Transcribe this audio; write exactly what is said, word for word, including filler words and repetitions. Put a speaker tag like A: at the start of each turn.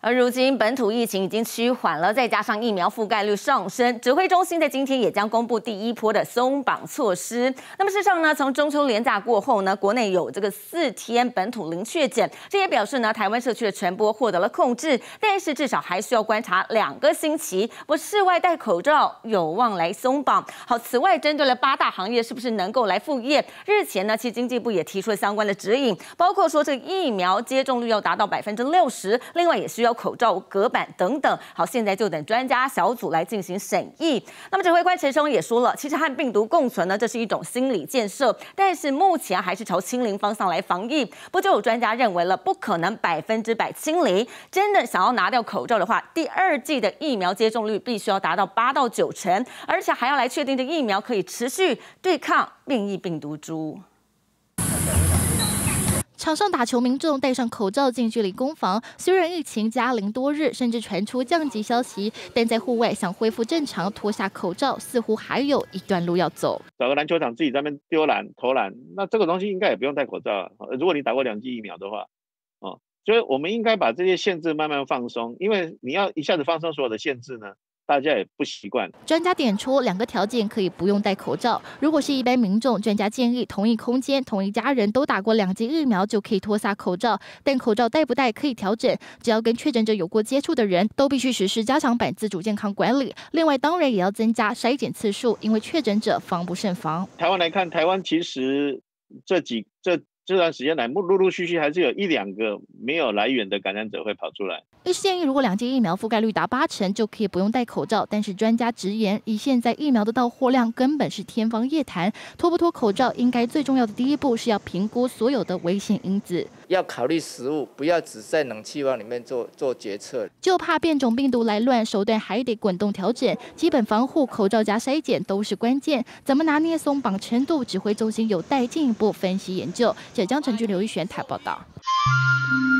A: 而如今本土疫情已经趋缓了，再加上疫苗覆盖率上升，指挥中心在今天也将公布第一波的松绑措施。那么事实上呢，从中秋连假过后呢，国内有这个四天本土零确诊，这也表示呢，台湾社区的传播获得了控制，但是至少还需要观察两个星期。我室外戴口罩有望来松绑。好，此外针对了八大行业是不是能够来复业，日前呢，其实经济部也提出了相关的指引，包括说这个疫苗接种率要达到百分之六十，另外也需要口罩、隔板等等。好，现在就等专家小组来进行审议。那么指挥官陈时中也说了，其实和病毒共存呢，这是一种心理建设，但是目前还是朝清零方向来防疫。不就有专家认为了，不可能百分之百清零。真的想要拿掉口罩的话，第二剂的疫苗接种率必须要达到八到九成，而且还要来确定这疫苗可以持续对抗变异病毒株。
B: 场上打球，民众戴上口罩近距离攻防。虽然疫情加零多日，甚至传出降级消息，但在户外想恢复正常，脱下口罩似乎还有一段路要走。
C: 找个篮球场自己在那边丢篮、投篮，那这个东西应该也不用戴口罩啊。如果你打过两剂疫苗的话，哦，所以我们应该把这些限制慢慢放松，因为你要一下子放松所有的限制呢，大家也不习惯。
B: 专家点出两个条件可以不用戴口罩，如果是一般民众，专家建议同一空间、同一家人都打过两剂疫苗就可以脱下口罩，但口罩戴不戴可以调整，只要跟确诊者有过接触的人都必须实施加强版自主健康管理。另外，当然也要增加筛检次数，因为确诊者防不胜防。
C: 台湾来看，台湾其实这几这。这段时间来，陆陆续续还是有一两个没有来源的感染者会跑出来。
B: 医师建议，如果两剂疫苗覆盖率达八成，就可以不用戴口罩。但是专家直言，以现在疫苗的到货量，根本是天方夜谭。脱不脱口罩，应该最重要的第一步是要评估所有的危险因子，
D: 要考虑食物，不要只在冷气房里面做做决策。
B: 就怕变种病毒来乱，手段还得滚动调整。基本防护、口罩加筛检都是关键。怎么拿捏松绑程度，指挥中心有待进一步分析研究。浙江城区刘玉璇台报道。